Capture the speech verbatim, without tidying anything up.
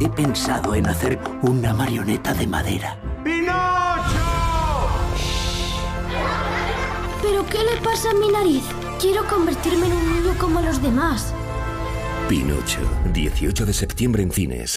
He pensado en hacer una marioneta de madera. ¡Pinocho! ¿Pero qué le pasa a mi nariz? Quiero convertirme en un niño como los demás. Pinocho, dieciocho de septiembre en cines.